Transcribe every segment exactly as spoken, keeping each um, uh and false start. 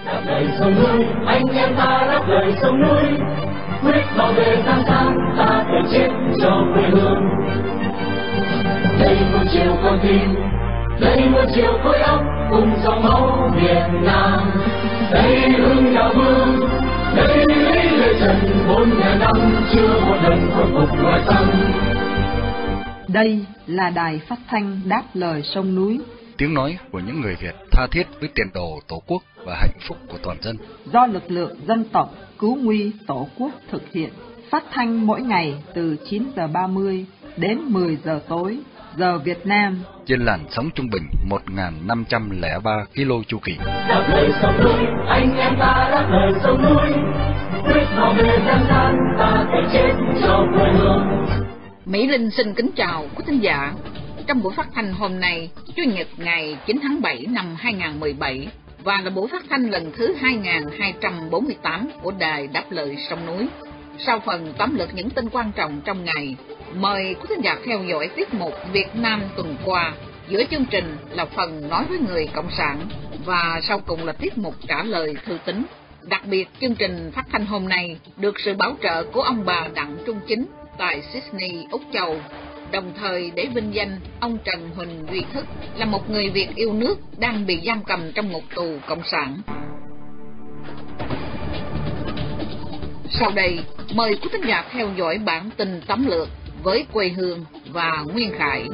Đáp lời sông núi, anh em ta đáp lời sông núi, quyết bảo vệ Tam Giang, ta phải chết cho quê hương. Đây một chiều con tim, đây một chiều khối óc, cùng dòng máu Việt Nam. Đây hương nhà vương, đây lấy lệ trần bốn ngàn năm, chưa một lần khôi phục ngoài xanh. Đây là đài phát thanh Đáp lời sông núi, tiếng nói của những người Việt tha thiết với tiền đồ Tổ quốc và hạnh phúc của toàn dân. Do lực lượng dân tộc cứu nguy Tổ quốc thực hiện, phát thanh mỗi ngày từ chín giờ ba mươi đến mười giờ tối, giờ Việt Nam, trên làn sóng trung bình một nghìn năm trăm lẻ ba ki lô chu kỳ. Đáp lời sông núi, anh em ta đáp lời sông núi, quyết bảo vệ Tam Giang, ta phải chết cho quê hương. Mỹ Linh xin kính chào quý thính giả. Trong buổi phát thanh hôm nay, Chủ nhật ngày chín tháng bảy năm hai nghìn không trăm mười bảy, và là buổi phát thanh lần thứ hai nghìn hai trăm bốn mươi tám của đài Đáp lời sông núi. Sau phần tóm lược những tin quan trọng trong ngày, mời quý thính giả theo dõi tiết mục Việt Nam tuần qua. Giữa chương trình là phần nói với người Cộng sản, và sau cùng là tiết mục trả lời thư tín. Đặc biệt, chương trình phát thanh hôm nay được sự bảo trợ của ông bà Đặng Trung Chính tại Sydney, Úc Châu, đồng thời để vinh danh ông Trần Huỳnh Duy Thức là một người Việt yêu nước đang bị giam cầm trong ngục tù Cộng sản. Sau đây, mời quý thính giả theo dõi bản tin tóm lược với quê hương và Nguyên Khải.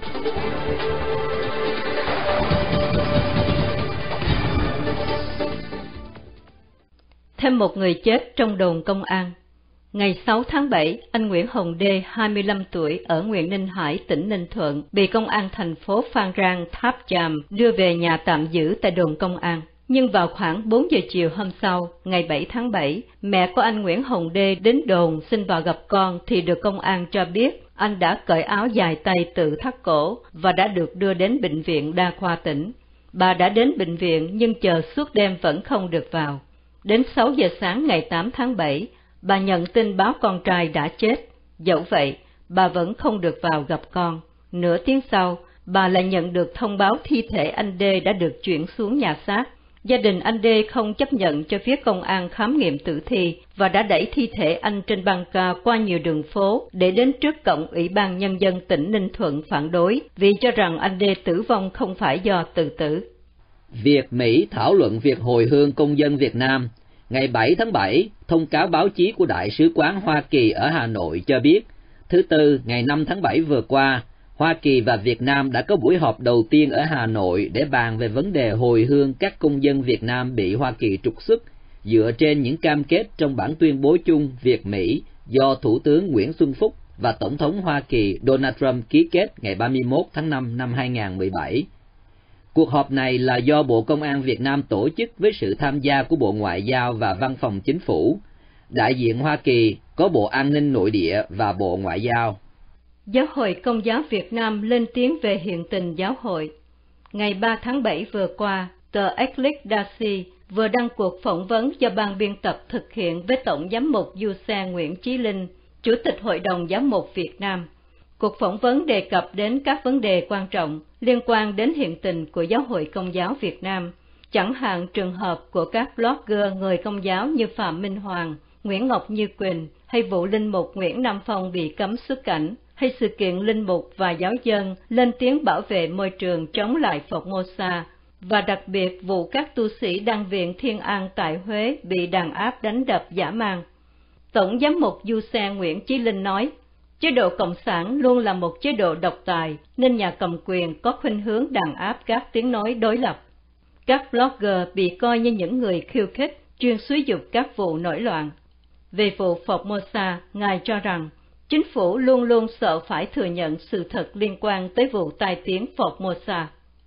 Thêm một người chết trong đồn công an. Ngày sáu tháng bảy, anh Nguyễn Hồng Đê, hai mươi lăm tuổi, ở huyện Ninh Hải, tỉnh Ninh Thuận, bị công an thành phố Phan Rang, Tháp Chàm đưa về nhà tạm giữ tại đồn công an. Nhưng vào khoảng bốn giờ chiều hôm sau, ngày bảy tháng bảy, mẹ của anh Nguyễn Hồng Đê đến đồn xin vào gặp con thì được công an cho biết anh đã cởi áo dài tay tự thắt cổ và đã được đưa đến bệnh viện đa khoa tỉnh. Bà đã đến bệnh viện nhưng chờ suốt đêm vẫn không được vào. Đến sáu giờ sáng ngày tám tháng bảy, bà nhận tin báo con trai đã chết. Dẫu vậy, bà vẫn không được vào gặp con. Nửa tiếng sau, bà lại nhận được thông báo thi thể anh Đê đã được chuyển xuống nhà xác. Gia đình anh Đê không chấp nhận cho phía công an khám nghiệm tử thi và đã đẩy thi thể anh trên băng ca qua nhiều đường phố để đến trước cổng Ủy ban Nhân dân tỉnh Ninh Thuận phản đối vì cho rằng anh Đê tử vong không phải do tự tử. Việt Mỹ thảo luận việc hồi hương công dân Việt Nam. Ngày bảy tháng bảy, thông cáo báo chí của Đại sứ quán Hoa Kỳ ở Hà Nội cho biết, thứ Tư ngày năm tháng bảy vừa qua, Hoa Kỳ và Việt Nam đã có buổi họp đầu tiên ở Hà Nội để bàn về vấn đề hồi hương các công dân Việt Nam bị Hoa Kỳ trục xuất, dựa trên những cam kết trong bản tuyên bố chung Việt-Mỹ do Thủ tướng Nguyễn Xuân Phúc và Tổng thống Hoa Kỳ Donald Trump ký kết ngày ba mươi mốt tháng năm năm hai nghìn không trăm mười bảy. Cuộc họp này là do Bộ Công an Việt Nam tổ chức với sự tham gia của Bộ Ngoại giao và Văn phòng Chính phủ. Đại diện Hoa Kỳ có Bộ An ninh Nội địa và Bộ Ngoại giao. Giáo hội Công giáo Việt Nam lên tiếng về hiện tình giáo hội. Ngày ba tháng bảy vừa qua, tờ Ecclesiastes vừa đăng cuộc phỏng vấn do ban biên tập thực hiện với Tổng giám mục Du Xe Nguyễn Chí Linh, Chủ tịch Hội đồng Giám mục Việt Nam. Cuộc phỏng vấn đề cập đến các vấn đề quan trọng liên quan đến hiện tình của Giáo hội Công giáo Việt Nam, chẳng hạn trường hợp của các blogger người Công giáo như Phạm Minh Hoàng, Nguyễn Ngọc Như Quỳnh hay vụ linh mục Nguyễn Nam Phong bị cấm xuất cảnh, hay sự kiện linh mục và giáo dân lên tiếng bảo vệ môi trường chống lại Formosa, và đặc biệt vụ các tu sĩ đăng viện Thiên An tại Huế bị đàn áp đánh đập dã man. Tổng giám mục Du Xe Nguyễn Chí Linh nói, chế độ Cộng sản luôn là một chế độ độc tài, nên nhà cầm quyền có khuynh hướng đàn áp các tiếng nói đối lập. Các blogger bị coi như những người khiêu khích, chuyên xúi dục các vụ nổi loạn. Về vụ Formosa, Ngài cho rằng, chính phủ luôn luôn sợ phải thừa nhận sự thật liên quan tới vụ tai tiếng Formosa.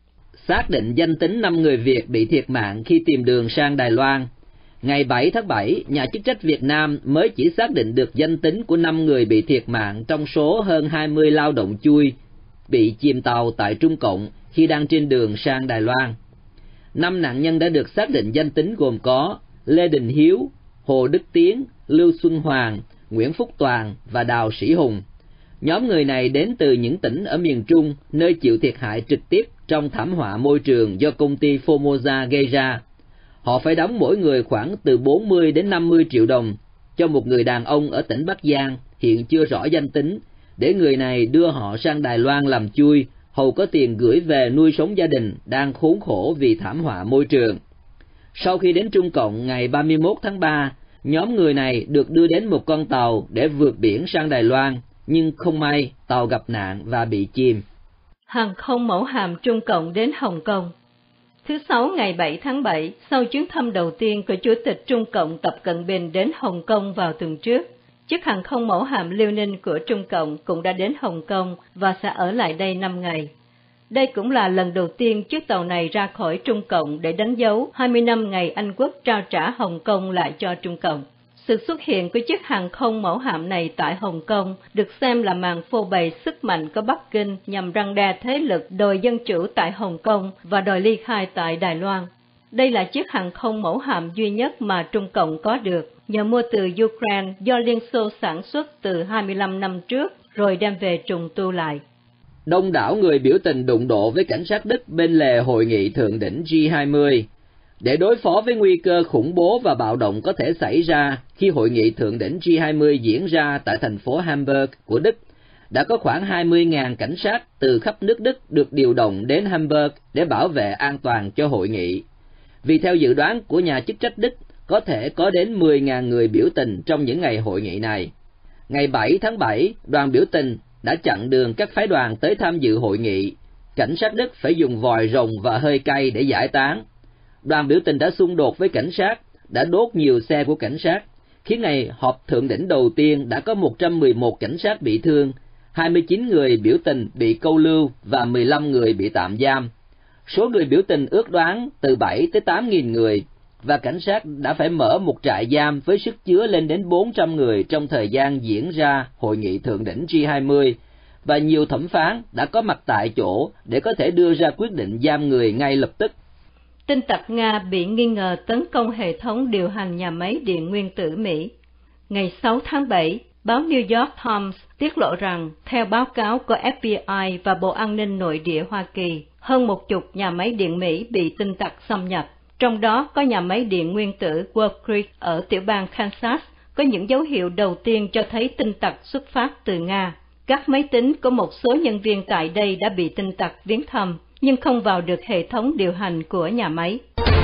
Xác định danh tính năm người Việt bị thiệt mạng khi tìm đường sang Đài Loan. Ngày bảy tháng bảy, nhà chức trách Việt Nam mới chỉ xác định được danh tính của năm người bị thiệt mạng trong số hơn hai mươi lao động chui bị chìm tàu tại Trung Cộng khi đang trên đường sang Đài Loan. Năm nạn nhân đã được xác định danh tính gồm có Lê Đình Hiếu, Hồ Đức Tiến, Lưu Xuân Hoàng, Nguyễn Phúc Toàn và Đào Sĩ Hùng. Nhóm người này đến từ những tỉnh ở miền Trung, nơi chịu thiệt hại trực tiếp trong thảm họa môi trường do công ty Formosa gây ra. Họ phải đóng mỗi người khoảng từ bốn mươi đến năm mươi triệu đồng cho một người đàn ông ở tỉnh Bắc Giang, hiện chưa rõ danh tính, để người này đưa họ sang Đài Loan làm chui, hầu có tiền gửi về nuôi sống gia đình đang khốn khổ vì thảm họa môi trường. Sau khi đến Trung Cộng ngày ba mươi mốt tháng ba, nhóm người này được đưa đến một con tàu để vượt biển sang Đài Loan, nhưng không may tàu gặp nạn và bị chìm. Hàng không mẫu hạm Trung Cộng đến Hồng Kông. Thứ Sáu ngày bảy tháng bảy, sau chuyến thăm đầu tiên của Chủ tịch Trung Cộng Tập Cận Bình đến Hồng Kông vào tuần trước, chiếc hàng không mẫu hạm Liêu Ninh của Trung Cộng cũng đã đến Hồng Kông và sẽ ở lại đây năm ngày. Đây cũng là lần đầu tiên chiếc tàu này ra khỏi Trung Cộng để đánh dấu hai mươi năm ngày Anh Quốc trao trả Hồng Kông lại cho Trung Cộng. Sự xuất hiện của chiếc hàng không mẫu hạm này tại Hồng Kông được xem là màn phô bày sức mạnh của Bắc Kinh nhằm răn đe thế lực đòi dân chủ tại Hồng Kông và đòi ly khai tại Đài Loan. Đây là chiếc hàng không mẫu hạm duy nhất mà Trung Cộng có được, nhờ mua từ Ukraine do Liên Xô sản xuất từ hai mươi lăm năm trước rồi đem về trùng tu lại. Đông đảo người biểu tình đụng độ với cảnh sát Đức bên lề hội nghị thượng đỉnh G hai mươi. Để đối phó với nguy cơ khủng bố và bạo động có thể xảy ra khi hội nghị thượng đỉnh G hai mươi diễn ra tại thành phố Hamburg của Đức, đã có khoảng hai mươi nghìn cảnh sát từ khắp nước Đức được điều động đến Hamburg để bảo vệ an toàn cho hội nghị. Vì theo dự đoán của nhà chức trách Đức, có thể có đến mười nghìn người biểu tình trong những ngày hội nghị này. Ngày bảy tháng bảy, đoàn biểu tình đã chặn đường các phái đoàn tới tham dự hội nghị. Cảnh sát Đức phải dùng vòi rồng và hơi cay để giải tán. Đoàn biểu tình đã xung đột với cảnh sát, đã đốt nhiều xe của cảnh sát, khiến ngày họp thượng đỉnh đầu tiên đã có một trăm mười một cảnh sát bị thương, hai mươi chín người biểu tình bị câu lưu và mười lăm người bị tạm giam. Số người biểu tình ước đoán từ bảy tới tám nghìn người, và cảnh sát đã phải mở một trại giam với sức chứa lên đến bốn trăm người trong thời gian diễn ra hội nghị thượng đỉnh G hai mươi, và nhiều thẩm phán đã có mặt tại chỗ để có thể đưa ra quyết định giam người ngay lập tức. Tin tặc Nga bị nghi ngờ tấn công hệ thống điều hành nhà máy điện nguyên tử Mỹ. Ngày sáu tháng bảy, báo New York Times tiết lộ rằng, theo báo cáo của F B I và Bộ An ninh Nội địa Hoa Kỳ, hơn một chục nhà máy điện Mỹ bị tin tặc xâm nhập. Trong đó có nhà máy điện nguyên tử Wolf Creek ở tiểu bang Kansas, có những dấu hiệu đầu tiên cho thấy tin tặc xuất phát từ Nga. Các máy tính của một số nhân viên tại đây đã bị tin tặc viếng thăm, nhưng không vào được hệ thống điều hành của nhà máy.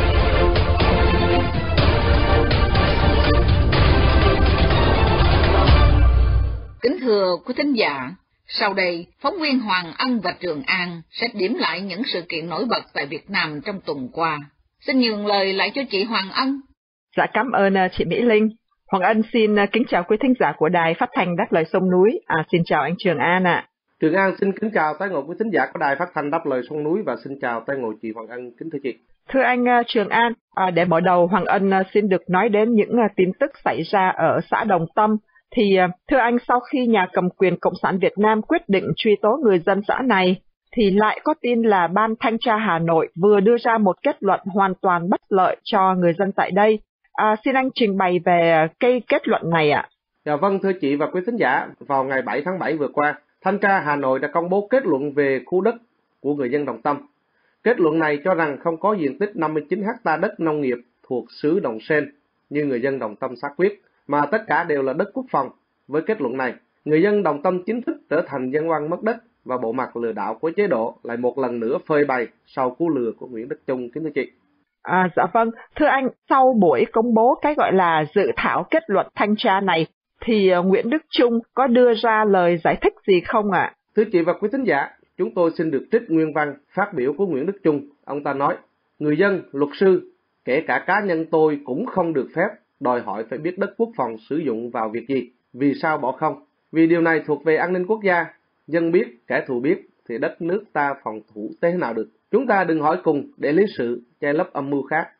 Kính thưa quý thính giả, sau đây, phóng viên Hoàng Ân và Trường An sẽ điểm lại những sự kiện nổi bật tại Việt Nam trong tuần qua. Xin nhường lời lại cho chị Hoàng Ân. Dạ, cảm ơn chị Mỹ Linh. Hoàng Ân xin kính chào quý thính giả của Đài Phát thanh Đáp Lời Sông Núi. À, xin chào anh Trường An ạ. À. Trường An xin kính chào tới ngộ quý thính giả của Đài Phát thanh Đáp Lời Sông Núi và xin chào tới ngộ chị Hoàng Ân, kính thưa chị. Thưa anh Trường An, à, để mở đầu Hoàng Ân xin được nói đến những tin tức xảy ra ở xã Đồng Tâm. Thì thưa anh, sau khi nhà cầm quyền Cộng sản Việt Nam quyết định truy tố người dân xã này, thì lại có tin là Ban Thanh tra Hà Nội vừa đưa ra một kết luận hoàn toàn bất lợi cho người dân tại đây. À, xin anh trình bày về cái kết luận này ạ. Dạ vâng, thưa chị và quý thính giả, vào ngày bảy tháng bảy vừa qua, Thanh tra Hà Nội đã công bố kết luận về khu đất của người dân Đồng Tâm. Kết luận này cho rằng không có diện tích năm mươi chín héc ta đất nông nghiệp thuộc xứ Đồng Sen như người dân Đồng Tâm xác quyết, mà tất cả đều là đất quốc phòng. Với kết luận này, người dân Đồng Tâm chính thức trở thành dân oan mất đất, và bộ mặt lừa đảo của chế độ lại một lần nữa phơi bày sau cú lừa của Nguyễn Đức Chung, kính thưa chị. À, dạ vâng, thưa anh, sau buổi công bố cái gọi là dự thảo kết luận thanh tra này, thì uh, Nguyễn Đức Chung có đưa ra lời giải thích gì không ạ? À? Thưa chị và quý thính giả, chúng tôi xin được trích nguyên văn phát biểu của Nguyễn Đức Chung. Ông ta nói, người dân, luật sư, kể cả cá nhân tôi cũng không được phép đòi hỏi phải biết đất quốc phòng sử dụng vào việc gì. Vì sao bỏ không? Vì điều này thuộc về an ninh quốc gia. Dân biết, kẻ thù biết, thì đất nước ta phòng thủ thế nào được. Chúng ta đừng hỏi cùng để lý sự che lấp âm mưu khác.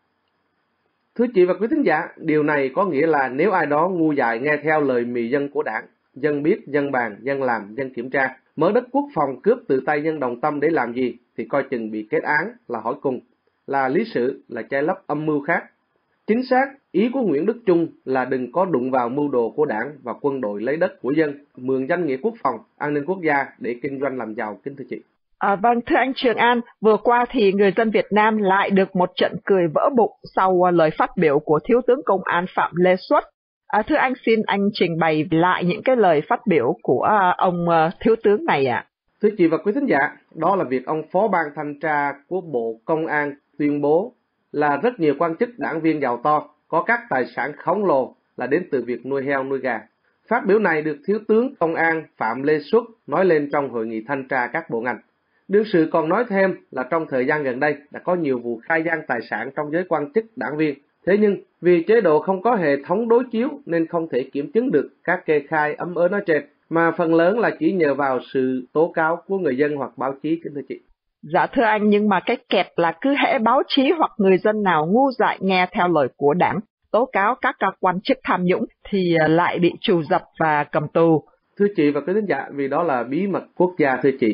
Thưa chị và quý thính giả, điều này có nghĩa là nếu ai đó ngu dại nghe theo lời mì dân của đảng, dân biết, dân bàn, dân làm, dân kiểm tra, mở đất quốc phòng cướp từ tay dân Đồng Tâm để làm gì, thì coi chừng bị kết án là hỏi cùng, là lý sự, là che lấp âm mưu khác. Chính xác, ý của Nguyễn Đức Chung là đừng có đụng vào mưu đồ của đảng và quân đội lấy đất của dân, mượn danh nghĩa quốc phòng, an ninh quốc gia để kinh doanh làm giàu, kính thưa chị. À, vâng, thưa anh Trường An, vừa qua thì người dân Việt Nam lại được một trận cười vỡ bụng sau uh, lời phát biểu của Thiếu tướng Công an Phạm Lê Xuất. À, thưa anh, xin anh trình bày lại những cái lời phát biểu của uh, ông uh, Thiếu tướng này ạ. À. Thưa chị và quý thính giả, đó là việc ông Phó Ban Thanh tra của Bộ Công an tuyên bố là rất nhiều quan chức đảng viên giàu to có các tài sản khổng lồ là đến từ việc nuôi heo nuôi gà. Phát biểu này được Thiếu tướng Công an Phạm Lê Xuất nói lên trong hội nghị thanh tra các bộ ngành. Đương sự còn nói thêm là trong thời gian gần đây đã có nhiều vụ khai gian tài sản trong giới quan chức đảng viên. Thế nhưng vì chế độ không có hệ thống đối chiếu nên không thể kiểm chứng được các kê khai ấm ớ nói trên, mà phần lớn là chỉ nhờ vào sự tố cáo của người dân hoặc báo chí, kính thưa chị. Dạ thưa anh, nhưng mà cái kẹt là cứ hễ báo chí hoặc người dân nào ngu dại nghe theo lời của đảng tố cáo các quan chức tham nhũng thì lại bị trù dập và cầm tù. Thưa chị và quý thính giả, vì đó là bí mật quốc gia thưa chị.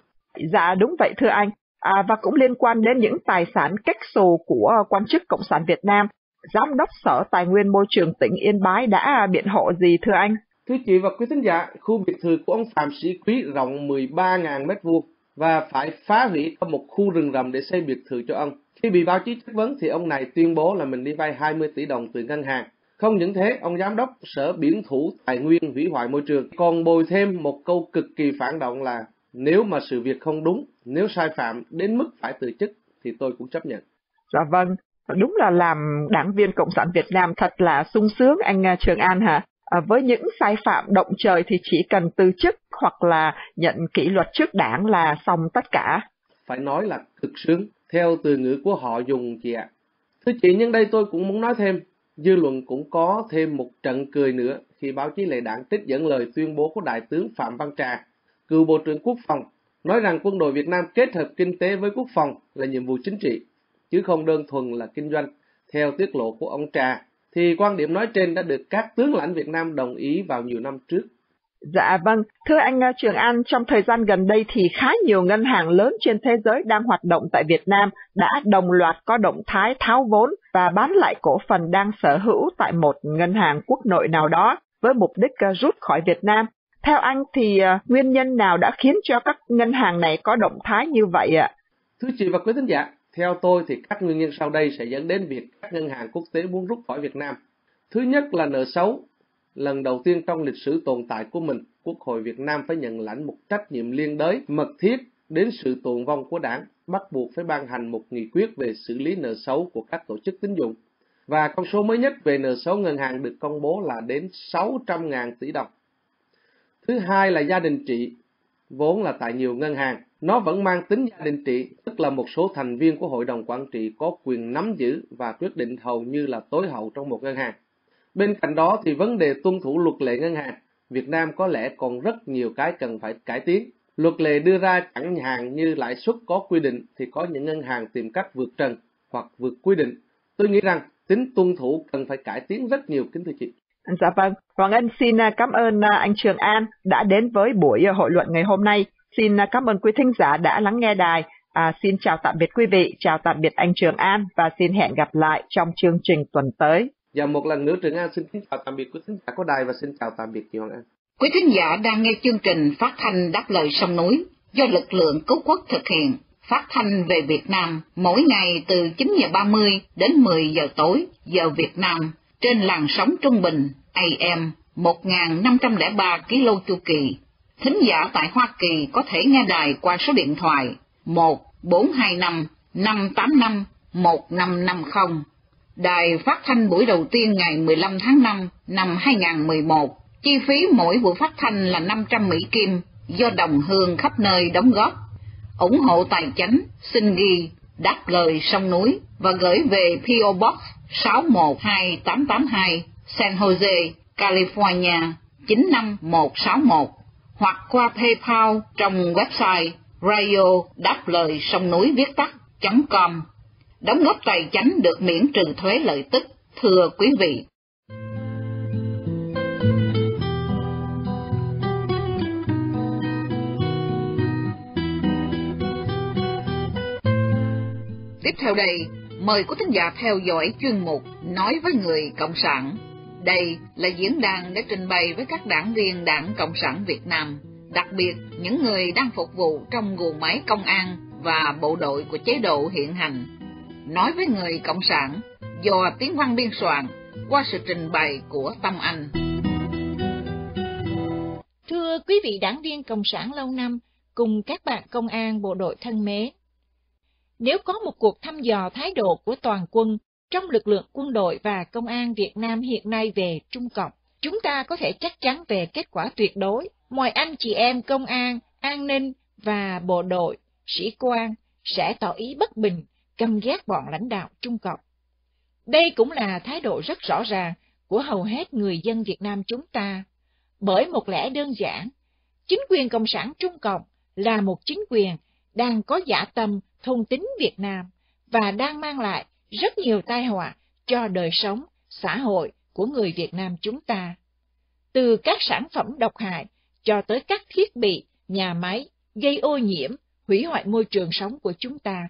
Dạ đúng vậy thưa anh. À, và cũng liên quan đến những tài sản cách xù của quan chức Cộng sản Việt Nam, Giám đốc Sở Tài nguyên Môi trường tỉnh Yên Bái đã biện hộ gì thưa anh? Thưa chị và quý thính giả, khu biệt thự của ông Phạm Sĩ Quý rộng mười ba nghìn mét vuông và phải phá hủy có một khu rừng rậm để xây biệt thự cho ông. Khi bị báo chí chất vấn thì ông này tuyên bố là mình đi vay hai mươi tỷ đồng từ ngân hàng. Không những thế, ông Giám đốc Sở Biển Thủ Tài nguyên Hủy hoại Môi trường còn bồi thêm một câu cực kỳ phản động là nếu mà sự việc không đúng, nếu sai phạm đến mức phải từ chức thì tôi cũng chấp nhận. Dạ vâng, đúng là làm đảng viên Cộng sản Việt Nam thật là sung sướng anh Trường An hả? À, với những sai phạm động trời thì chỉ cần từ chức hoặc là nhận kỷ luật trước đảng là xong tất cả. Phải nói là cực sướng, theo từ ngữ của họ dùng chị ạ. Thưa chị, nhưng đây tôi cũng muốn nói thêm, dư luận cũng có thêm một trận cười nữa khi báo chí lệ đảng trích dẫn lời tuyên bố của Đại tướng Phạm Văn Trà, cựu Bộ trưởng Quốc phòng, nói rằng quân đội Việt Nam kết hợp kinh tế với quốc phòng là nhiệm vụ chính trị, chứ không đơn thuần là kinh doanh. Theo tiết lộ của ông Trà, thì quan điểm nói trên đã được các tướng lãnh Việt Nam đồng ý vào nhiều năm trước. Dạ vâng, thưa anh Trường An, trong thời gian gần đây thì khá nhiều ngân hàng lớn trên thế giới đang hoạt động tại Việt Nam đã đồng loạt có động thái tháo vốn và bán lại cổ phần đang sở hữu tại một ngân hàng quốc nội nào đó với mục đích rút khỏi Việt Nam. Theo anh thì uh, nguyên nhân nào đã khiến cho các ngân hàng này có động thái như vậy ạ? Thưa chị và quý thính giả, theo tôi thì các nguyên nhân sau đây sẽ dẫn đến việc các ngân hàng quốc tế muốn rút khỏi Việt Nam. Thứ nhất là nợ xấu. Lần đầu tiên trong lịch sử tồn tại của mình, Quốc hội Việt Nam phải nhận lãnh một trách nhiệm liên đới mật thiết đến sự tồn vong của đảng, bắt buộc phải ban hành một nghị quyết về xử lý nợ xấu của các tổ chức tín dụng. Và con số mới nhất về nợ xấu ngân hàng được công bố là đến sáu trăm nghìn tỷ đồng. Thứ hai là gia đình trị, vốn là tại nhiều ngân hàng, nó vẫn mang tính gia đình trị, tức là một số thành viên của hội đồng quản trị có quyền nắm giữ và quyết định hầu như là tối hậu trong một ngân hàng. Bên cạnh đó thì vấn đề tuân thủ luật lệ ngân hàng, Việt Nam có lẽ còn rất nhiều cái cần phải cải tiến. Luật lệ đưa ra chẳng hạn như lãi suất có quy định thì có những ngân hàng tìm cách vượt trần hoặc vượt quy định. Tôi nghĩ rằng tính tuân thủ cần phải cải tiến rất nhiều, kính thưa chị. Dạ vâng, Hoàng Ân xin cảm ơn anh Trường An đã đến với buổi hội luận ngày hôm nay. Xin cảm ơn quý thính giả đã lắng nghe đài. À, xin chào tạm biệt quý vị, chào tạm biệt anh Trường An và xin hẹn gặp lại trong chương trình tuần tới. Và một lần nữa Trường An xin kính chào tạm biệt quý thính giả của đài và xin chào tạm biệt chị Hoàng An. Quý thính giả đang nghe chương trình phát thanh Đáp lời sông núi do lực lượng cứu quốc thực hiện, phát thanh về Việt Nam mỗi ngày từ chín giờ ba mươi đến mười giờ tối giờ Việt Nam trên làn sóng trung bình A M một nghìn năm trăm lẻ ba ki lô chu kỳ. Thính giả tại Hoa Kỳ có thể nghe đài qua số điện thoại một bốn hai năm năm tám năm một năm năm không. Đài phát thanh buổi đầu tiên ngày mười lăm tháng năm năm hai nghìn không trăm mười một. Chi phí mỗi buổi phát thanh là năm trăm Mỹ Kim do đồng hương khắp nơi đóng góp. ủng hộ tài chánh xin ghi Đáp lời sông núi và gửi về pê ô Box sáu một hai tám tám hai San Jose, California chín năm một sáu một hoặc qua PayPal trong website radio đáp lời sông núi viết tắt .com. Đóng góp tài chánh được miễn trừ thuế lợi tức, thưa quý vị. Tiếp theo đây, mời quý thính giả theo dõi chuyên mục Nói với người Cộng sản. Đây là diễn đàn để trình bày với các đảng viên Đảng Cộng sản Việt Nam đặc biệt những người đang phục vụ trong guồng máy công an và bộ đội của chế độ hiện hành, nói với người Cộng sản do tiếng văn biên soạn qua sự trình bày của Tâm Anh. Thưa quý vị đảng viên Cộng sản lâu năm cùng các bạn công an bộ đội thân mến, nếu có một cuộc thăm dò thái độ của toàn quân trong lực lượng quân đội và công an Việt Nam hiện nay về Trung Cộng, chúng ta có thể chắc chắn về kết quả tuyệt đối. Mọi anh chị em công an, an ninh và bộ đội, sĩ quan sẽ tỏ ý bất bình, căm ghét bọn lãnh đạo Trung Cộng. Đây cũng là thái độ rất rõ ràng của hầu hết người dân Việt Nam chúng ta, bởi một lẽ đơn giản, chính quyền Cộng sản Trung Cộng là một chính quyền đang có dã tâm thôn tính Việt Nam và đang mang lại rất nhiều tai họa cho đời sống, xã hội của người Việt Nam chúng ta. Từ các sản phẩm độc hại cho tới các thiết bị, nhà máy gây ô nhiễm, hủy hoại môi trường sống của chúng ta.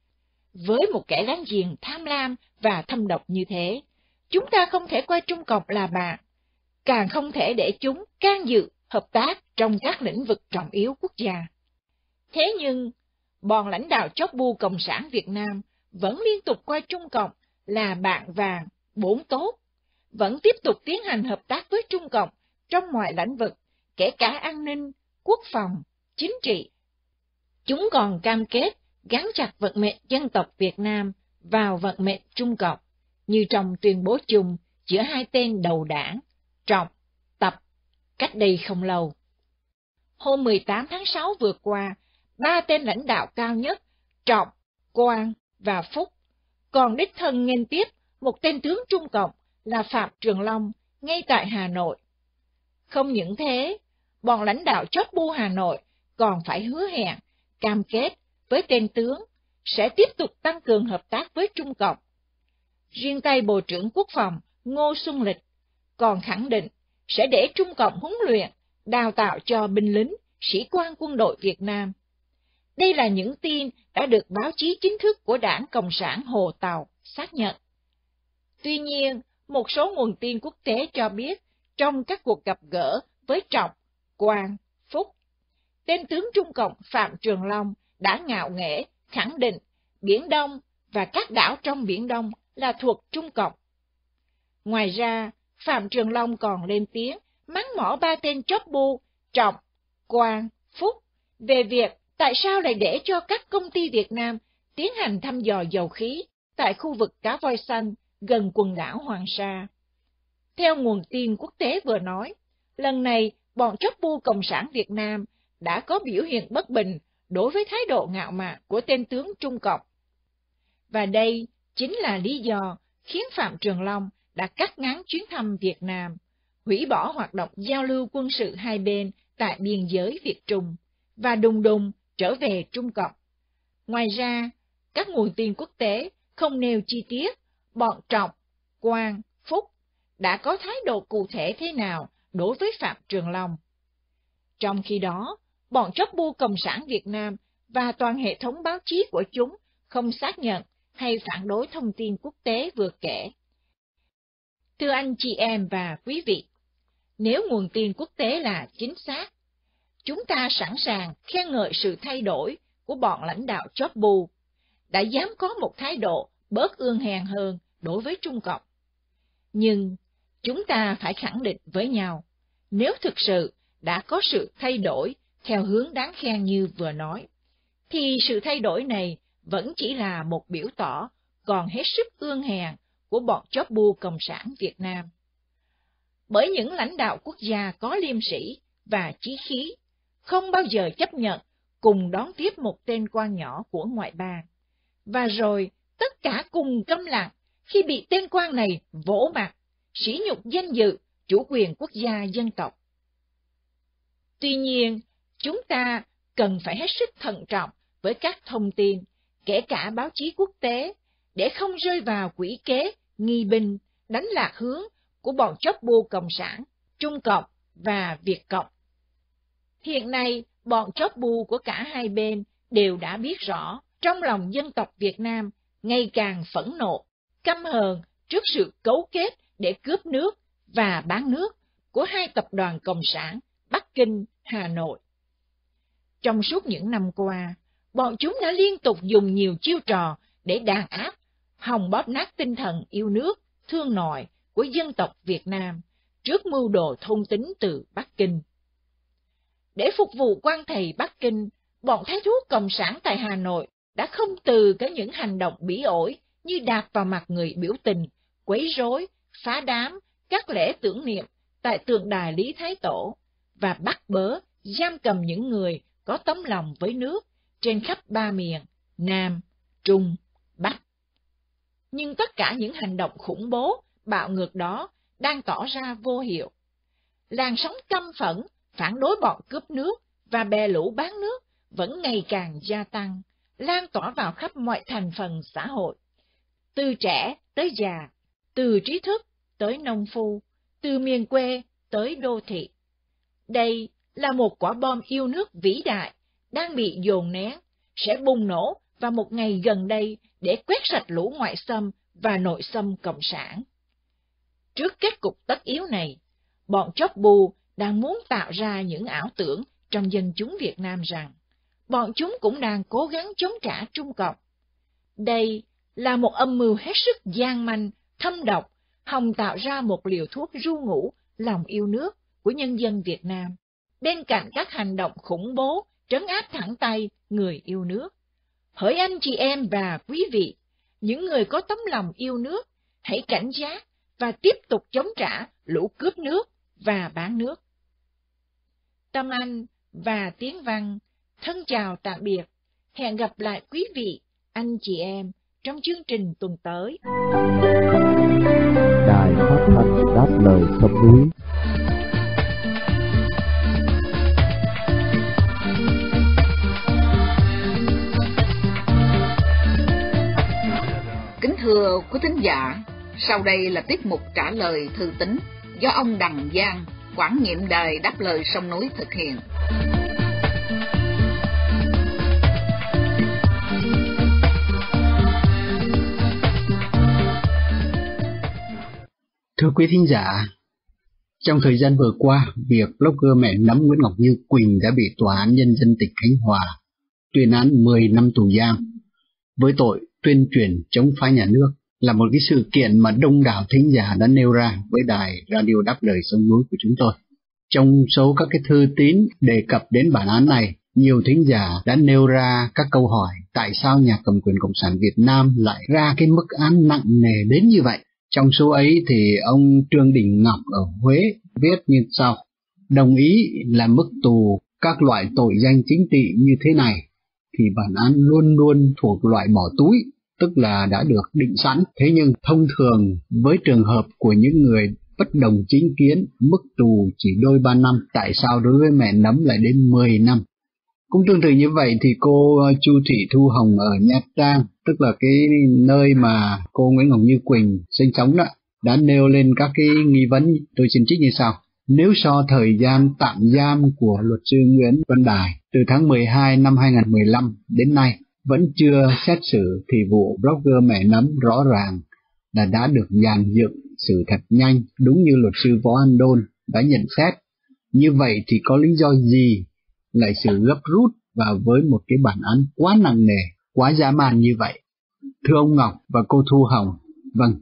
Với một kẻ láng giềng tham lam và thâm độc như thế, chúng ta không thể coi Trung Cộng là bạn, càng không thể để chúng can dự, hợp tác trong các lĩnh vực trọng yếu quốc gia. Thế nhưng, bọn lãnh đạo chóp bu Cộng sản Việt Nam vẫn liên tục coi Trung Cộng là bạn vàng, bốn tốt, vẫn tiếp tục tiến hành hợp tác với Trung Cộng trong mọi lĩnh vực, kể cả an ninh, quốc phòng, chính trị. Chúng còn cam kết gắn chặt vận mệnh dân tộc Việt Nam vào vận mệnh Trung Cộng, như trong tuyên bố chung giữa hai tên đầu đảng, Trọng, Tập, cách đây không lâu. Hôm mười tám tháng sáu vừa qua, ba tên lãnh đạo cao nhất, Trọng, Quang và Phúc, còn đích thân nghênh tiếp một tên tướng Trung Cộng là Phạm Trường Long ngay tại Hà Nội. Không những thế, bọn lãnh đạo chóp bu Hà Nội còn phải hứa hẹn, cam kết với tên tướng sẽ tiếp tục tăng cường hợp tác với Trung Cộng. Riêng tay Bộ trưởng Quốc phòng Ngô Xuân Lịch còn khẳng định sẽ để Trung Cộng huấn luyện, đào tạo cho binh lính, sĩ quan quân đội Việt Nam. Đây là những tin đã được báo chí chính thức của Đảng Cộng sản Hồ Tàu xác nhận. Tuy nhiên, một số nguồn tin quốc tế cho biết trong các cuộc gặp gỡ với Trọng, Quang, Phúc, tên tướng Trung Cộng Phạm Trường Long đã ngạo nghễ khẳng định Biển Đông và các đảo trong Biển Đông là thuộc Trung Cộng. Ngoài ra, Phạm Trường Long còn lên tiếng mắng mỏ ba tên chóp bu Trọng, Quang, Phúc về việc tại sao lại để cho các công ty Việt Nam tiến hành thăm dò dầu khí tại khu vực Cá Voi Xanh gần quần đảo Hoàng Sa. Theo nguồn tin quốc tế vừa nói, lần này bọn chóp bu Cộng sản Việt Nam đã có biểu hiện bất bình đối với thái độ ngạo mạn của tên tướng Trung Cộng. Và đây chính là lý do khiến Phạm Trường Long đã cắt ngắn chuyến thăm Việt Nam, hủy bỏ hoạt động giao lưu quân sự hai bên tại biên giới Việt Trung, và đùng đùng trở về Trung Cộng. Ngoài ra, các nguồn tin quốc tế không nêu chi tiết bọn Trọng, Quang, Phúc đã có thái độ cụ thể thế nào đối với Phạm Trường Long. Trong khi đó, bọn chóp bu Cộng sản Việt Nam và toàn hệ thống báo chí của chúng không xác nhận hay phản đối thông tin quốc tế vừa kể. Thưa anh chị em và quý vị, nếu nguồn tin quốc tế là chính xác, chúng ta sẵn sàng khen ngợi sự thay đổi của bọn lãnh đạo chóp bu, đã dám có một thái độ bớt ương hèn hơn đối với Trung Cộng. Nhưng chúng ta phải khẳng định với nhau, nếu thực sự đã có sự thay đổi theo hướng đáng khen như vừa nói, thì sự thay đổi này vẫn chỉ là một biểu tỏ còn hết sức ương hèn của bọn chóp bu Cộng sản Việt Nam. Bởi những lãnh đạo quốc gia có liêm sĩ và chí khí không bao giờ chấp nhận cùng đón tiếp một tên quan nhỏ của ngoại bang, và rồi tất cả cùng câm lặng khi bị tên quan này vỗ mặt, sỉ nhục danh dự, chủ quyền quốc gia dân tộc. Tuy nhiên, chúng ta cần phải hết sức thận trọng với các thông tin, kể cả báo chí quốc tế, để không rơi vào quỹ kế, nghi binh, đánh lạc hướng của bọn chóp bu Cộng sản, Trung Cộng và Việt Cộng. Hiện nay, bọn chóp bu của cả hai bên đều đã biết rõ trong lòng dân tộc Việt Nam ngày càng phẫn nộ, căm hờn trước sự cấu kết để cướp nước và bán nước của hai tập đoàn Cộng sản Bắc Kinh, Hà Nội. Trong suốt những năm qua, bọn chúng đã liên tục dùng nhiều chiêu trò để đàn áp, hòng bóp nát tinh thần yêu nước, thương nội của dân tộc Việt Nam trước mưu đồ thôn tính từ Bắc Kinh. Để phục vụ quan thầy Bắc Kinh, bọn thái thú Cộng sản tại Hà Nội đã không từ có những hành động bỉ ổi như đạp vào mặt người biểu tình, quấy rối, phá đám các lễ tưởng niệm tại tượng đài Lý Thái Tổ và bắt bớ, giam cầm những người có tấm lòng với nước trên khắp ba miền Nam, Trung, Bắc. Nhưng tất cả những hành động khủng bố, bạo ngược đó đang tỏ ra vô hiệu. Làn sóng căm phẫn, phản đối bọn cướp nước và bè lũ bán nước vẫn ngày càng gia tăng, lan tỏa vào khắp mọi thành phần xã hội, từ trẻ tới già, từ trí thức tới nông phu, từ miền quê tới đô thị. Đây là một quả bom yêu nước vĩ đại đang bị dồn nén, sẽ bùng nổ vào một ngày gần đây để quét sạch lũ ngoại xâm và nội xâm cộng sản. Trước kết cục tất yếu này, bọn chóp bu đang muốn tạo ra những ảo tưởng trong dân chúng Việt Nam rằng bọn chúng cũng đang cố gắng chống trả Trung Cộng. Đây là một âm mưu hết sức gian manh, thâm độc, hòng tạo ra một liều thuốc ru ngủ lòng yêu nước của nhân dân Việt Nam, bên cạnh các hành động khủng bố trấn áp thẳng tay người yêu nước. Hỡi anh chị em và quý vị, những người có tấm lòng yêu nước, hãy cảnh giác và tiếp tục chống trả lũ cướp nước và bán nước. Tâm Anh và Tiếng Văn thân chào tạm biệt. Hẹn gặp lại quý vị, anh chị em trong chương trình tuần tới. Đài phát thanh đáp lời sông núi. Kính thưa quý thính giả, sau đây là tiết mục trả lời thư tín do ông Đằng Giang, quản nhiệm đài Đáp lời sông núi thực hiện. Thưa quý thính giả, trong thời gian vừa qua, việc blogger mẹ nấm Nguyễn Ngọc Như Quỳnh đã bị Tòa án Nhân dân tỉnh Khánh Hòa tuyên án mười năm tù giam với tội tuyên truyền chống phá nhà nước, là một cái sự kiện mà đông đảo thính giả đã nêu ra với đài radio Đáp lời sông núi của chúng tôi. Trong số các cái thư tín đề cập đến bản án này, nhiều thính giả đã nêu ra các câu hỏi tại sao nhà cầm quyền Cộng sản Việt Nam lại ra cái mức án nặng nề đến như vậy. Trong số ấy thì ông Trương Đình Ngọc ở Huế viết như sau: đồng ý là mức tù các loại tội danh chính trị như thế này thì bản án luôn luôn thuộc loại bỏ túi, tức là đã được định sẵn. Thế nhưng thông thường với trường hợp của những người bất đồng chính kiến, mức tù chỉ đôi ba năm, tại sao đối với mẹ nấm lại đến mười năm? Cũng tương tự như vậy thì cô Chu Thị Thu Hồng ở Nha Trang, tức là cái nơi mà cô Nguyễn Ngọc Như Quỳnh sinh sống đó, đã nêu lên các cái nghi vấn. Tôi xin trích như sau: nếu so thời gian tạm giam của luật sư Nguyễn Văn Đài từ tháng mười hai năm hai nghìn không trăm mười lăm đến nay vẫn chưa xét xử, thì vụ blogger mẹ nấm rõ ràng là đã được dàn dựng xử thật nhanh, đúng như luật sư Võ An Đôn đã nhận xét. Như vậy thì có lý do gì lại xử gấp rút và với một cái bản án quá nặng nề, quá dã man như vậy? Thưa ông Ngọc và cô Thu Hồng, vâng,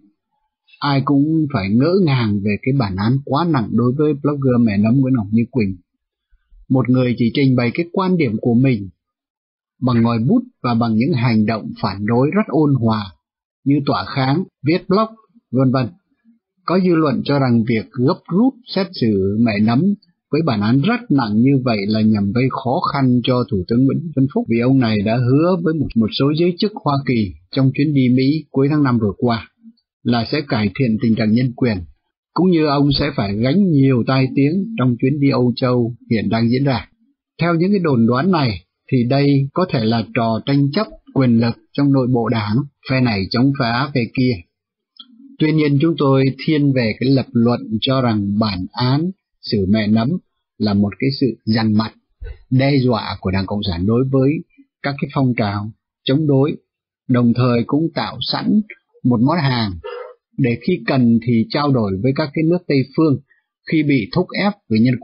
ai cũng phải ngỡ ngàng về cái bản án quá nặng đối với blogger mẹ nấm Nguyễn Ngọc Như Quỳnh. Một người chỉ trình bày cái quan điểm của mình bằng ngòi bút và bằng những hành động phản đối rất ôn hòa như tỏa kháng, viết blog, vân vân. Có dư luận cho rằng việc gấp rút xét xử mẹ nấm với bản án rất nặng như vậy là nhằm gây khó khăn cho Thủ tướng Nguyễn Xuân Phúc, vì ông này đã hứa với một, một số giới chức Hoa Kỳ trong chuyến đi Mỹ cuối tháng năm vừa qua là sẽ cải thiện tình trạng nhân quyền, cũng như ông sẽ phải gánh nhiều tai tiếng trong chuyến đi Âu Châu hiện đang diễn ra. Theo những cái đồn đoán này thì đây có thể là trò tranh chấp quyền lực trong nội bộ đảng, phe này chống phá phe kia. Tuy nhiên chúng tôi thiên về cái lập luận cho rằng bản án xử mẹ nấm là một cái sự dằn mặt, đe dọa của Đảng Cộng sản đối với các cái phong trào chống đối, đồng thời cũng tạo sẵn một món hàng để khi cần thì trao đổi với các cái nước Tây phương khi bị thúc ép về nhân quyền.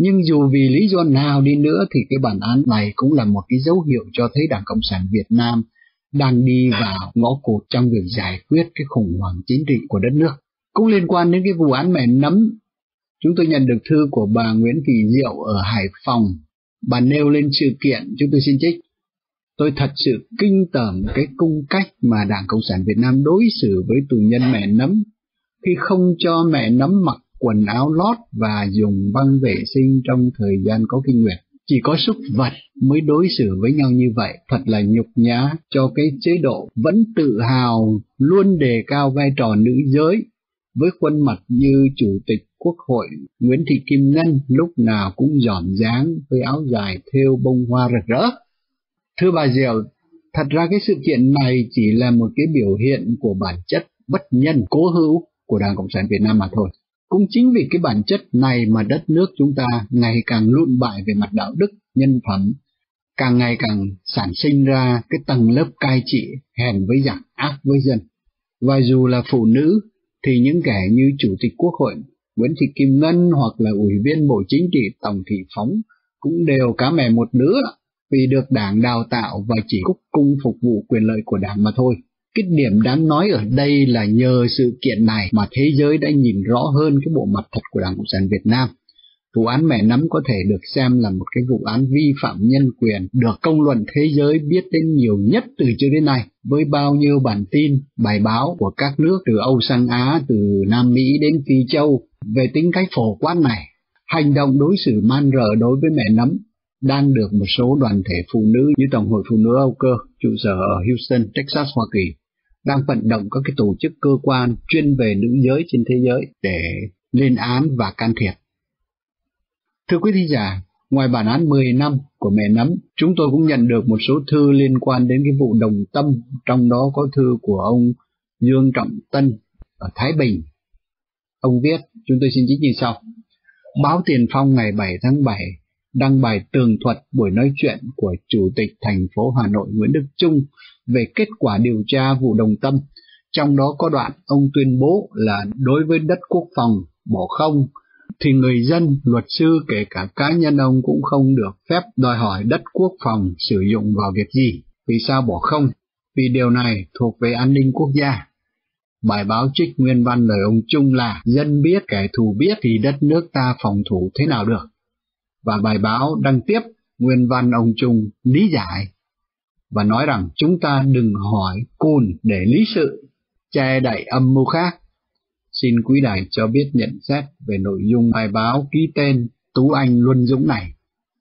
Nhưng dù vì lý do nào đi nữa thì cái bản án này cũng là một cái dấu hiệu cho thấy Đảng Cộng sản Việt Nam đang đi vào ngõ cụt trong việc giải quyết cái khủng hoảng chính trị của đất nước. Cũng liên quan đến cái vụ án mẹ nấm, chúng tôi nhận được thư của bà Nguyễn Thị Diệu ở Hải Phòng. Bà nêu lên sự kiện, chúng tôi xin trích: tôi thật sự kinh tởm cái cung cách mà Đảng Cộng sản Việt Nam đối xử với tù nhân mẹ nấm khi không cho mẹ nấm mặc quần áo lót và dùng băng vệ sinh trong thời gian có kinh nguyệt. Chỉ có súc vật mới đối xử với nhau như vậy, thật là nhục nhã cho cái chế độ vẫn tự hào luôn đề cao vai trò nữ giới, với khuôn mặt như Chủ tịch Quốc hội Nguyễn Thị Kim Ngân lúc nào cũng giòn dáng với áo dài thêu bông hoa rực rỡ. Thưa bà Diệu, thật ra cái sự kiện này chỉ là một cái biểu hiện của bản chất bất nhân cố hữu của Đảng Cộng sản Việt Nam mà thôi. Cũng chính vì cái bản chất này mà đất nước chúng ta ngày càng lụn bại về mặt đạo đức, nhân phẩm, càng ngày càng sản sinh ra cái tầng lớp cai trị hèn với giặc, ác với dân. Và dù là phụ nữ thì những kẻ như Chủ tịch Quốc hội Nguyễn Thị Kim Ngân hoặc là Ủy viên Bộ Chính trị Tòng Thị Phóng cũng đều cá mè một lứa vì được Đảng đào tạo và chỉ cúc cung phục vụ quyền lợi của Đảng mà thôi. Cái điểm đáng nói ở đây là nhờ sự kiện này mà thế giới đã nhìn rõ hơn cái bộ mặt thật của Đảng Cộng sản Việt Nam. Vụ án mẹ nấm có thể được xem là một cái vụ án vi phạm nhân quyền được công luận thế giới biết đến nhiều nhất từ trước đến nay, với bao nhiêu bản tin, bài báo của các nước từ Âu sang Á, từ Nam Mỹ đến Phi Châu về tính cách phổ quát này. Hành động đối xử man rợ đối với mẹ nấm đang được một số đoàn thể phụ nữ như Tổng hội Phụ nữ Âu Cơ, trụ sở ở Houston, Texas, Hoa Kỳ, đang vận động các cái tổ chức cơ quan chuyên về nữ giới trên thế giới để lên án và can thiệp. Thưa quý thính giả, ngoài bản án mười năm của mẹ nấm, chúng tôi cũng nhận được một số thư liên quan đến cái vụ Đồng Tâm, trong đó có thư của ông Dương Trọng Tân ở Thái Bình. Ông viết, chúng tôi xin trích như sau: Báo Tiền Phong ngày bảy tháng bảy đăng bài tường thuật buổi nói chuyện của Chủ tịch thành phố Hà Nội Nguyễn Đức Chung về kết quả điều tra vụ Đồng Tâm. Trong đó có đoạn ông tuyên bố là đối với đất quốc phòng bỏ không thì người dân, luật sư, kể cả cá nhân ông cũng không được phép đòi hỏi đất quốc phòng sử dụng vào việc gì. Vì sao bỏ không? Vì điều này thuộc về an ninh quốc gia. Bài báo trích nguyên văn lời ông Chung là dân biết kẻ thù biết thì đất nước ta phòng thủ thế nào được. Và bài báo đăng tiếp nguyên văn ông Chung lý giải và nói rằng chúng ta đừng hỏi cùn để lý sự, che đậy âm mưu khác. Xin quý đài cho biết nhận xét về nội dung bài báo ký tên Tú Anh Luân Dũng này.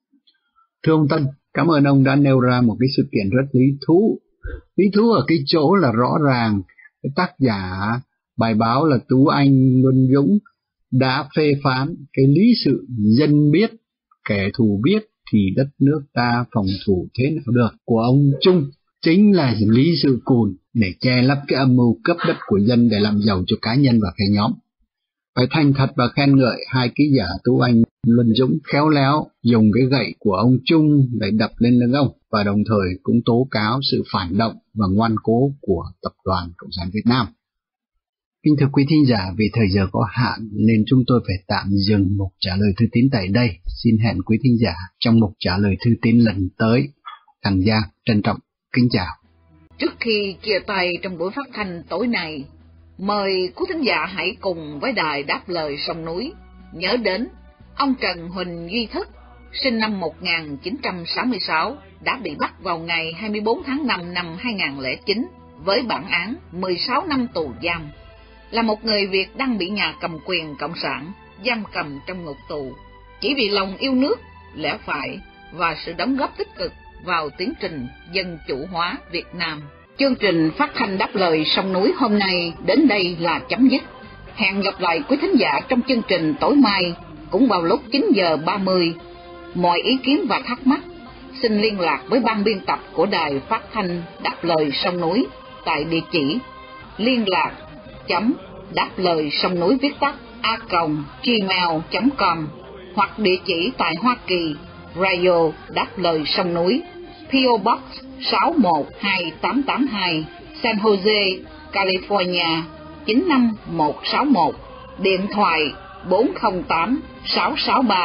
Thưa ông Tân, cảm ơn ông đã nêu ra một cái sự kiện rất lý thú. Lý thú ở cái chỗ là rõ ràng cái tác giả bài báo là Tú Anh Luân Dũng đã phê phán cái lý sự dân biết, kẻ thù biết thì đất nước ta phòng thủ thế nào được của ông Chung, chính là lý sự cùn để che lấp cái âm mưu cấp đất của dân để làm giàu cho cá nhân và phe nhóm. Phải thành thật và khen ngợi hai ký giả Tú Anh Luân Dũng khéo léo dùng cái gậy của ông Chung để đập lên lưng ông, và đồng thời cũng tố cáo sự phản động và ngoan cố của Tập đoàn Cộng sản Việt Nam. Kính thưa quý thính giả, vì thời giờ có hạn nên chúng tôi phải tạm dừng mục trả lời thư tín tại đây. Xin hẹn quý thính giả trong mục trả lời thư tín lần tới. Thành Giang trân trọng kính chào. Trước khi chia tay trong buổi phát thanh tối nay, mời quý thính giả hãy cùng với đài Đáp Lời Sông Núi nhớ đến ông Trần Huỳnh Duy Thức, sinh năm một nghìn chín trăm sáu mươi sáu, đã bị bắt vào ngày hai mươi bốn tháng năm năm hai nghìn không trăm lẻ chín với bản án mười sáu năm tù giam. Là một người Việt đang bị nhà cầm quyền cộng sản giam cầm trong ngục tù chỉ vì lòng yêu nước, lẽ phải và sự đóng góp tích cực vào tiến trình dân chủ hóa Việt Nam. Chương trình phát thanh Đáp Lời Sông Núi hôm nay đến đây là chấm dứt. Hẹn gặp lại quý thính giả trong chương trình tối mai cũng vào lúc chín giờ ba mươi. Mọi ý kiến và thắc mắc xin liên lạc với ban biên tập của đài phát thanh Đáp Lời Sông Núi tại địa chỉ liên lạc chấm đáp lời sông núi viết tắt a còng gmail chấm com hoặc địa chỉ tại Hoa Kỳ, Radio Đáp Lời Sông Núi, pê ô Box sáu một hai tám tám hai, San Jose, California chín năm một sáu một, điện thoại bốn không tám sáu sáu ba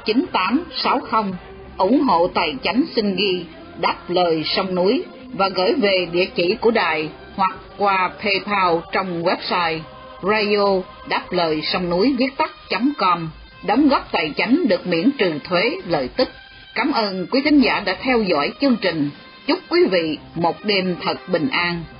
chín tám sáu không, ủng hộ tài chánh xin ghi Đáp Lời Sông Núi và gửi về địa chỉ của đài hoặc qua PayPal trong website radio đáp lời sông núi viết tắt chấm com. Đóng góp tài chánh được miễn trừ thuế lợi tức. Cảm ơn quý thính giả đã theo dõi chương trình. Chúc quý vị một đêm thật bình an.